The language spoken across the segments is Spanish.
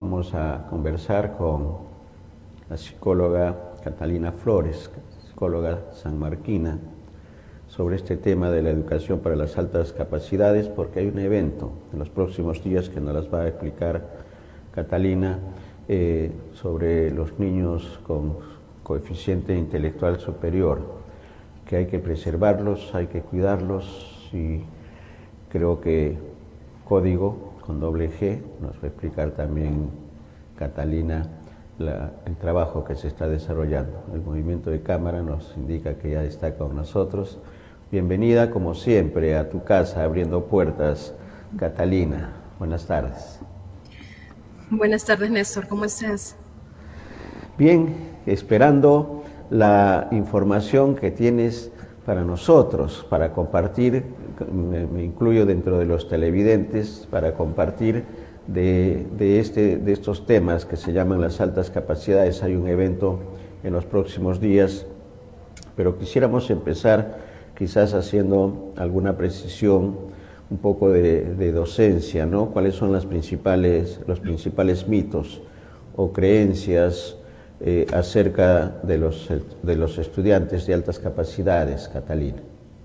Vamos a conversar con la psicóloga Catalina Flores, psicóloga sanmarquina, sobre este tema de la educación para las altas capacidades, porque hay un evento en los próximos días que nos las va a explicar Catalina sobre los niños con coeficiente intelectual superior, que hay que preservarlos, hay que cuidarlos, y creo que Código con doble G nos va a explicar también Catalina el trabajo que se está desarrollando. El movimiento de cámara nos indica que ya está con nosotros. Bienvenida, como siempre, a tu casa, abriendo puertas, Catalina. Buenas tardes. Buenas tardes, Néstor. ¿Cómo estás? Bien, esperando la información que tienes para nosotros, para compartir, me incluyo dentro de los televidentes, para compartir de estos temas que se llaman las altas capacidades. Hay un evento en los próximos días, pero quisiéramos empezar quizás haciendo alguna precisión, un poco de docencia, ¿no? ¿Cuáles son los principales mitos o creencias acerca de los estudiantes de altas capacidades, Catalina?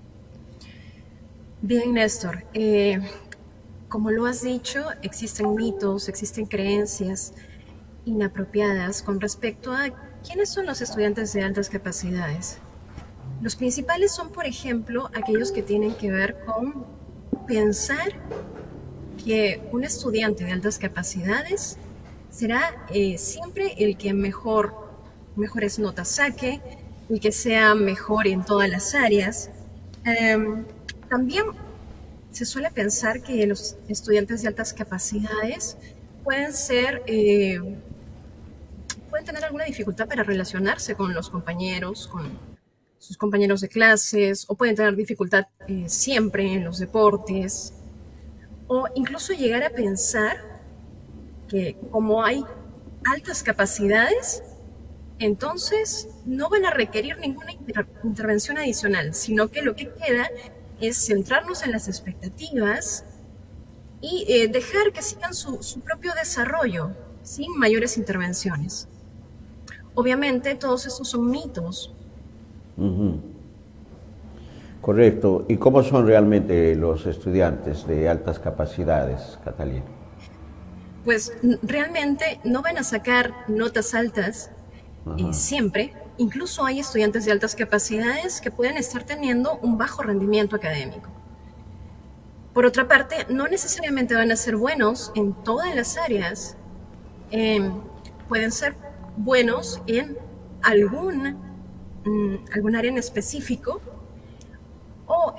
Bien, Néstor. Como lo has dicho, existen mitos, existen creencias inapropiadas con respecto a quiénes son los estudiantes de altas capacidades. Los principales son, por ejemplo, aquellos que tienen que ver con pensar que un estudiante de altas capacidades será siempre el que mejores notas saque, el que sea mejor en todas las áreas. También se suele pensar que los estudiantes de altas capacidades pueden tener alguna dificultad para relacionarse con los compañeros, con sus compañeros de clases, o pueden tener dificultad siempre en los deportes, o incluso llegar a pensar que como hay altas capacidades, entonces no van a requerir ninguna intervención adicional, sino que lo que queda es centrarnos en las expectativas y dejar que sigan su propio desarrollo sin mayores intervenciones. Obviamente todos estos son mitos. Correcto. ¿Y cómo son realmente los estudiantes de altas capacidades, Catalina? Pues realmente no van a sacar notas altas siempre. Incluso hay estudiantes de altas capacidades que pueden estar teniendo un bajo rendimiento académico. Por otra parte, no necesariamente van a ser buenos en todas las áreas. Pueden ser buenos en algún área en específico, o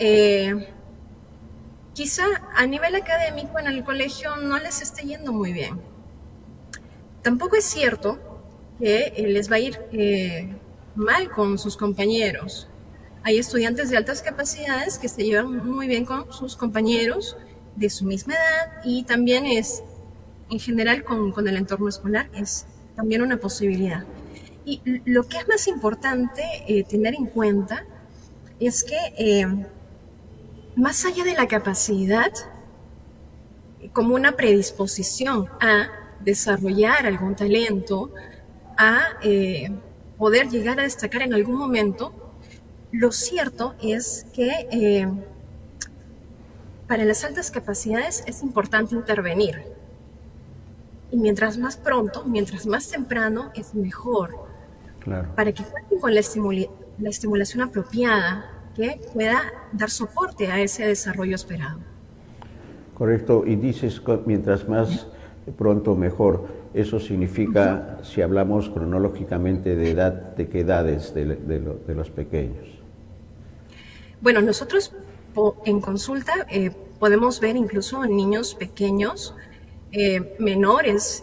quizá a nivel académico en el colegio no les esté yendo muy bien. Tampoco es cierto que les va a ir mal con sus compañeros. Hay estudiantes de altas capacidades que se llevan muy bien con sus compañeros de su misma edad, y también en general con el entorno escolar es también una posibilidad. Y lo que es más importante tener en cuenta es que más allá de la capacidad, como una predisposición a desarrollar algún talento, a poder llegar a destacar en algún momento, lo cierto es que para las altas capacidades es importante intervenir. Y mientras más pronto, mientras más temprano, es mejor. Claro. Para que cuenten con la estimulación apropiada que pueda dar soporte a ese desarrollo esperado. Correcto. Y dices mientras más pronto mejor. Eso significa, si hablamos cronológicamente de edad, ¿de qué edades de los pequeños? Bueno, nosotros en consulta podemos ver incluso niños pequeños, menores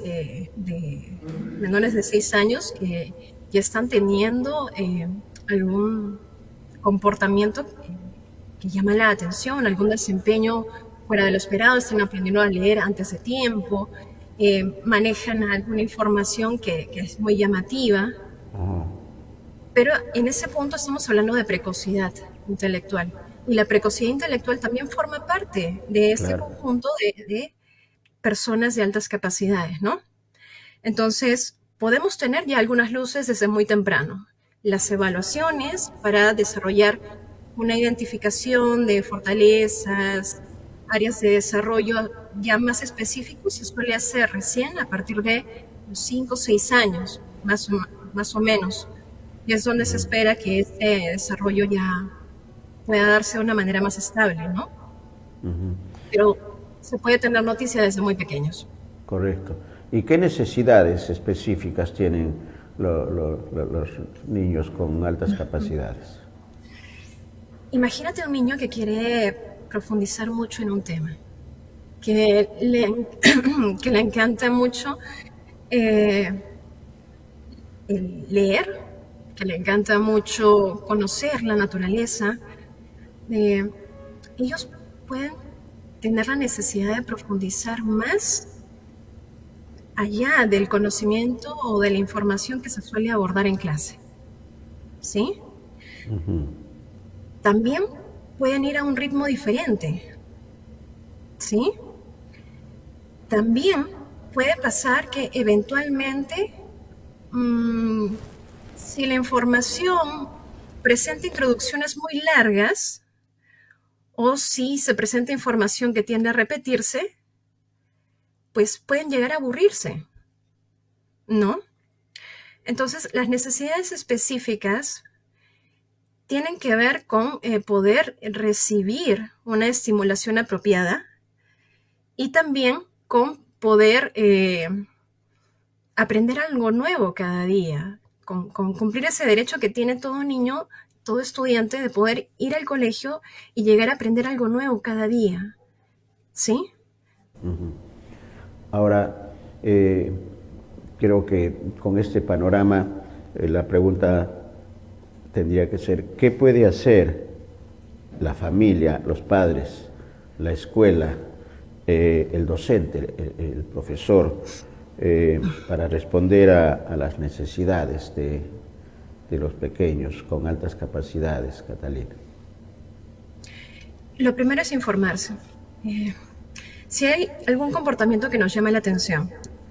de 6 años, que ya están teniendo algún comportamiento que llama la atención, algún desempeño fuera de lo esperado, están aprendiendo a leer antes de tiempo, manejan alguna información que es muy llamativa. Pero en ese punto estamos hablando de precocidad intelectual, y la precocidad intelectual también forma parte de este conjunto de personas de altas capacidades, ¿no? Entonces, podemos tener ya algunas luces desde muy temprano. Las evaluaciones para desarrollar una identificación de fortalezas, áreas de desarrollo ya más específicos se suele hacer recién a partir de los 5 o 6 años, más o menos. Y es donde se espera que este desarrollo ya pueda darse de una manera más estable, ¿no? Pero se puede tener noticia desde muy pequeños. Correcto. ¿Y qué necesidades específicas tienen los niños con altas capacidades? Imagínate un niño que quiere profundizar mucho en un tema, que le encanta mucho leer, que le encanta mucho conocer la naturaleza. Ellos pueden tener la necesidad de profundizar más allá del conocimiento o de la información que se suele abordar en clase, ¿sí? También pueden ir a un ritmo diferente, ¿sí? También puede pasar que eventualmente, si la información presenta introducciones muy largas o si se presenta información que tiende a repetirse, pues pueden llegar a aburrirse, ¿no? Entonces, las necesidades específicas tienen que ver con poder recibir una estimulación apropiada y también con poder aprender algo nuevo cada día, con cumplir ese derecho que tiene todo niño, todo estudiante, de poder ir al colegio y llegar a aprender algo nuevo cada día, ¿sí? Ahora, creo que con este panorama la pregunta tendría que ser, ¿qué puede hacer la familia, los padres, la escuela, el docente, el profesor, para responder a las necesidades de los pequeños con altas capacidades, Catalina? Lo primero es informarse. Si hay algún comportamiento que nos llame la atención,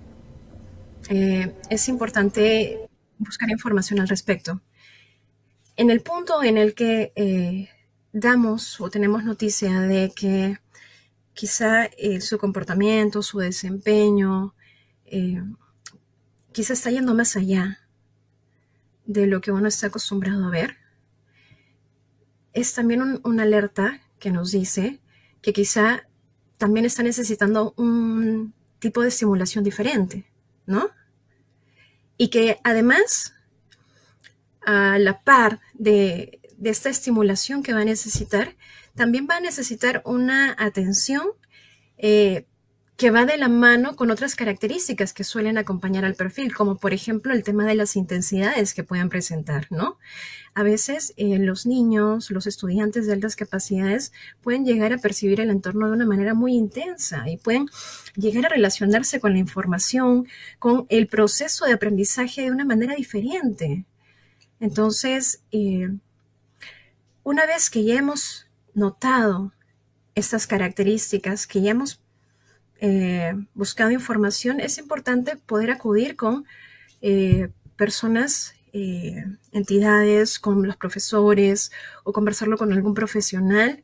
es importante buscar información al respecto. En el punto en el que damos o tenemos noticia de que quizá su comportamiento, su desempeño, quizá está yendo más allá de lo que uno está acostumbrado a ver, es también una alerta que nos dice que quizá también está necesitando un tipo de estimulación diferente, ¿no? Y que además, a la par de esta estimulación que va a necesitar, también va a necesitar una atención que va de la mano con otras características que suelen acompañar al perfil, como por ejemplo el tema de las intensidades que puedan presentar, ¿no? A veces los niños, los estudiantes de altas capacidades pueden llegar a percibir el entorno de una manera muy intensa y pueden llegar a relacionarse con la información, con el proceso de aprendizaje de una manera diferente. Entonces, una vez que ya hemos notado estas características, que ya hemos buscado información, es importante poder acudir con personas, entidades, con los profesores o conversarlo con algún profesional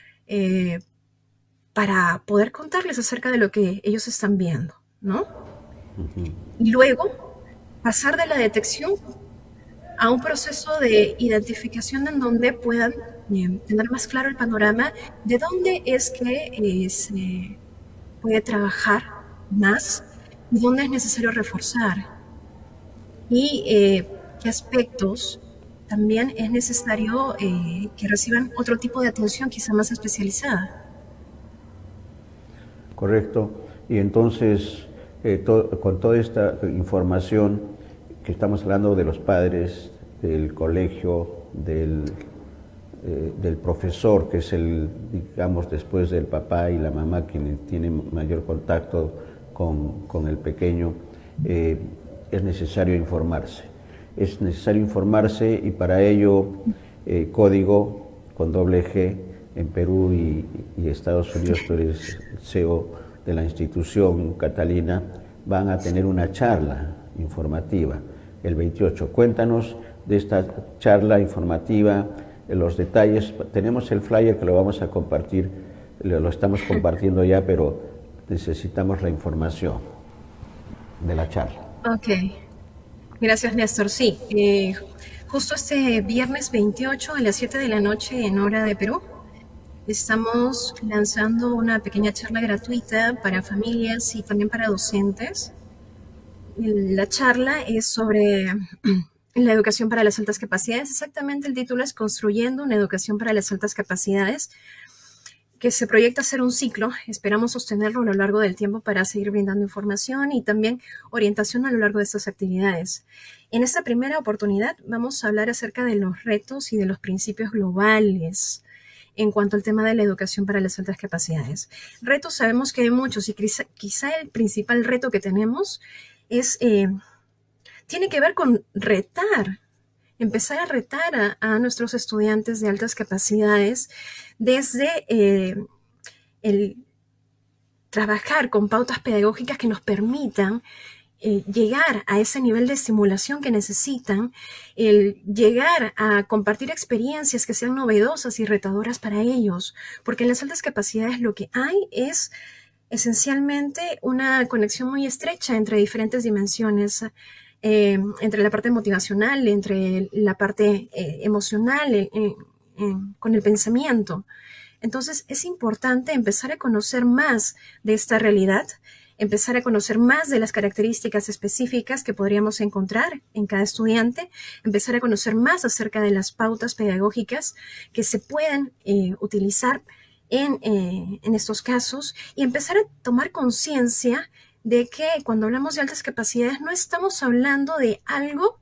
para poder contarles acerca de lo que ellos están viendo, ¿no? Y luego pasar de la detección a un proceso de identificación en donde puedan tener más claro el panorama de dónde es que se puede trabajar más y dónde es necesario reforzar y qué aspectos también es necesario que reciban otro tipo de atención quizá más especializada. Correcto. Y entonces, con toda esta información que estamos hablando de los padres, del colegio, del profesor, que es el, digamos, después del papá y la mamá, quien tiene mayor contacto con el pequeño, es necesario informarse. Es necesario informarse y para ello Código con doble G en Perú y Estados Unidos, tú eres CEO de la institución, Catalina, van a tener una charla informativa el 28. Cuéntanos de esta charla informativa, los detalles. Tenemos el flyer que lo vamos a compartir, lo estamos compartiendo ya, pero necesitamos la información de la charla. Ok, gracias Néstor. Sí, justo este viernes 28 a las 7 de la noche en hora de Perú, estamos lanzando una pequeña charla gratuita para familias y también para docentes. La charla es sobre la educación para las altas capacidades. Exactamente el título es Construyendo una educación para las altas capacidades, que se proyecta ser un ciclo. Esperamos sostenerlo a lo largo del tiempo para seguir brindando información y también orientación a lo largo de estas actividades. En esta primera oportunidad vamos a hablar acerca de los retos y de los principios globales en cuanto al tema de la educación para las altas capacidades. Retos sabemos que hay muchos y quizá el principal reto que tenemos es, tiene que ver con empezar a retar a nuestros estudiantes de altas capacidades desde el trabajar con pautas pedagógicas que nos permitan llegar a ese nivel de estimulación que necesitan, el llegar a compartir experiencias que sean novedosas y retadoras para ellos, porque en las altas capacidades lo que hay es esencialmente una conexión muy estrecha entre diferentes dimensiones, entre la parte motivacional, entre la parte emocional, con el pensamiento. Entonces es importante empezar a conocer más de esta realidad, empezar a conocer más de las características específicas que podríamos encontrar en cada estudiante, empezar a conocer más acerca de las pautas pedagógicas que se pueden utilizar en estos casos y empezar a tomar conciencia de que cuando hablamos de altas capacidades no estamos hablando de algo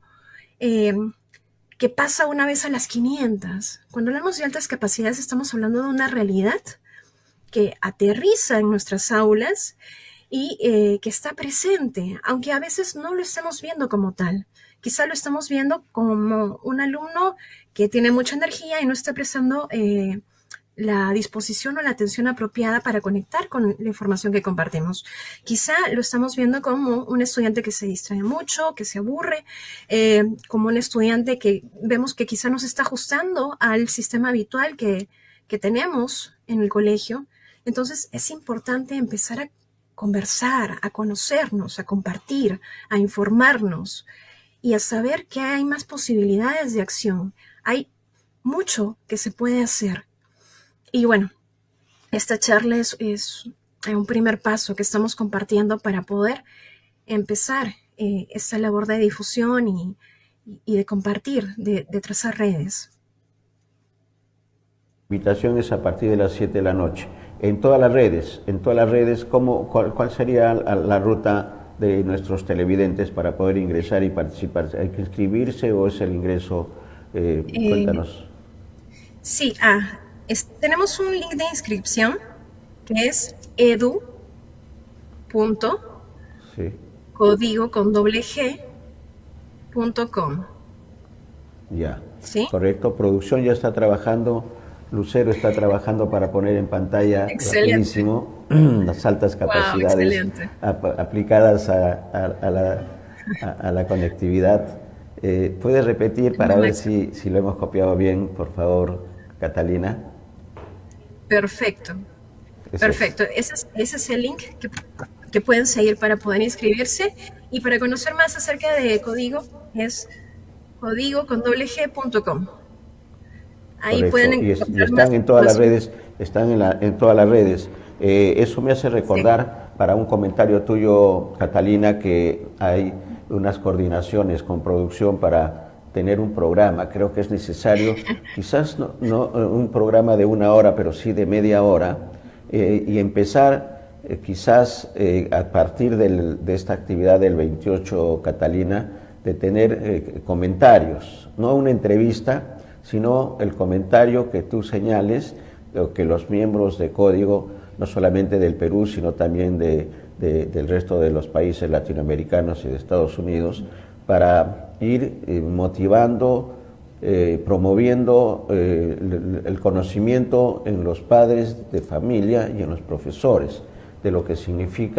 que pasa una vez a las 500. Cuando hablamos de altas capacidades estamos hablando de una realidad que aterriza en nuestras aulas y que está presente, aunque a veces no lo estemos viendo como tal. Quizá lo estamos viendo como un alumno que tiene mucha energía y no está prestando la disposición o la atención apropiada para conectar con la información que compartimos. Quizá lo estamos viendo como un estudiante que se distrae mucho, que se aburre, como un estudiante que vemos que quizá no se está ajustando al sistema habitual que tenemos en el colegio. Entonces es importante empezar a conversar, a conocernos, a compartir, a informarnos y a saber que hay más posibilidades de acción. Hay mucho que se puede hacer. Y bueno, esta charla es un primer paso que estamos compartiendo para poder empezar esta labor de difusión y de compartir, de trazar redes. La invitación es a partir de las 7 de la noche. En todas las redes, ¿cuál sería la ruta de nuestros televidentes para poder ingresar y participar? ¿Hay que inscribirse o es el ingreso? Cuéntanos. Sí, tenemos un link de inscripción que es edu.código.com. Ya, ¿Sí? correcto. Producción ya está trabajando, Lucero está trabajando para poner en pantalla rapidísimo las altas capacidades aplicadas a la conectividad. ¿Puedes repetir para ver si lo hemos copiado bien, por favor, Catalina? Perfecto. Perfecto. Ese es el link que pueden seguir para poder inscribirse. Y para conocer más acerca de Código, es código.com. Ahí pueden y están en todas las redes, en todas las redes. Eso me hace recordar, para un comentario tuyo, Catalina, que hay unas coordinaciones con producción para tener un programa. Creo que es necesario, quizás no un programa de 1 hora, pero sí de media hora, y empezar quizás a partir de esta actividad del 28, Catalina, de tener comentarios, no una entrevista, sino el comentario que tú señales, o que los miembros de Código, no solamente del Perú, sino también del resto de los países latinoamericanos y de Estados Unidos, para ir motivando, promoviendo el conocimiento en los padres de familia y en los profesores de lo que significa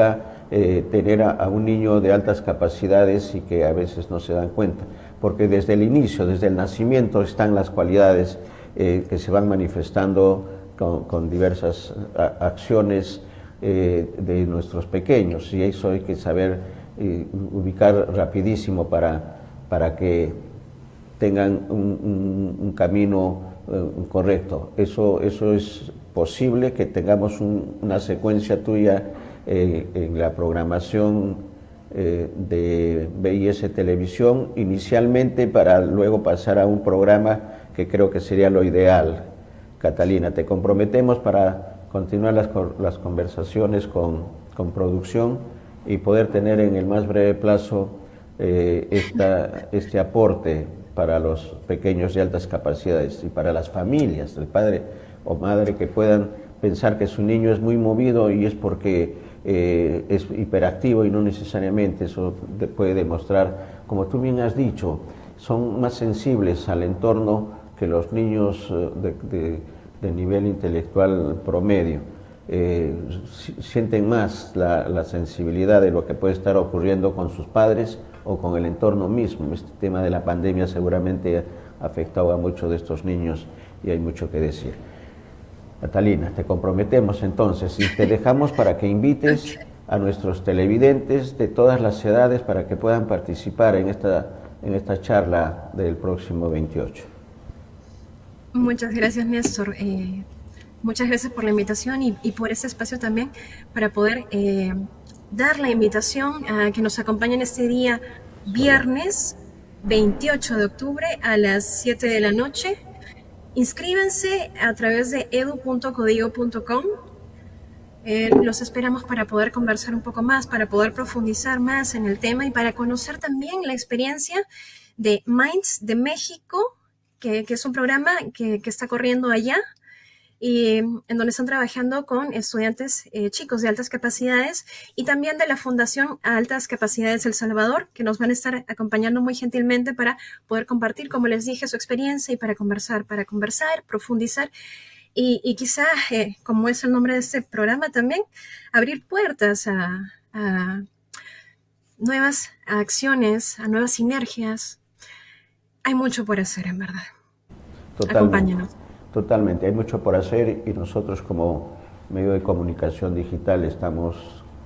tener a un niño de altas capacidades y que a veces no se dan cuenta, porque desde el inicio, desde el nacimiento están las cualidades que se van manifestando con diversas acciones de nuestros pequeños, y eso hay que saber ubicar rapidísimo para que tengan un camino correcto. Eso es posible, que tengamos una secuencia tuya en la programación de BIS Televisión, inicialmente, para luego pasar a un programa que creo que sería lo ideal. Catalina, te comprometemos para continuar las conversaciones con producción y poder tener en el más breve plazo este aporte para los pequeños de altas capacidades y para las familias, el padre o madre que puedan pensar que su niño es muy movido y es porque es hiperactivo, y no necesariamente. Eso puede demostrar, como tú bien has dicho, son más sensibles al entorno que los niños de nivel intelectual promedio. Sienten más la sensibilidad de lo que puede estar ocurriendo con sus padres o con el entorno mismo. Este tema de la pandemia seguramente ha afectado a muchos de estos niños y hay mucho que decir. Catalina, te comprometemos entonces y te dejamos para que invites a nuestros televidentes de todas las edades para que puedan participar en esta charla del próximo 28. Muchas gracias, Néstor. Muchas gracias por la invitación y por ese espacio también para poder dar la invitación a que nos acompañen este día viernes 28 de octubre a las 7 de la noche. Inscríbanse a través de edu.codigo.com. Los esperamos para poder conversar un poco más, para poder profundizar más en el tema y para conocer también la experiencia de Minds de México, que es un programa que está corriendo allá, y en donde están trabajando con estudiantes chicos de altas capacidades, y también de la Fundación Altas Capacidades El Salvador, que nos van a estar acompañando muy gentilmente para poder compartir, como les dije, su experiencia y para conversar, profundizar y quizá, como es el nombre de este programa también, abrir puertas a nuevas acciones, a nuevas sinergias. Hay mucho por hacer, en verdad. Acompáñenos. Totalmente, hay mucho por hacer y nosotros como medio de comunicación digital estamos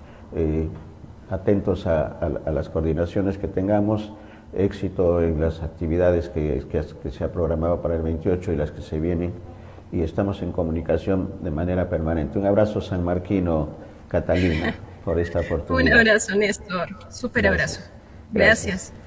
atentos a las coordinaciones que tengamos. Éxito en las actividades que se ha programado para el 28 y las que se vienen, y estamos en comunicación de manera permanente. Un abrazo sanmarquino, Catalina, por esta oportunidad. Un abrazo, Néstor. Súper abrazo. Gracias.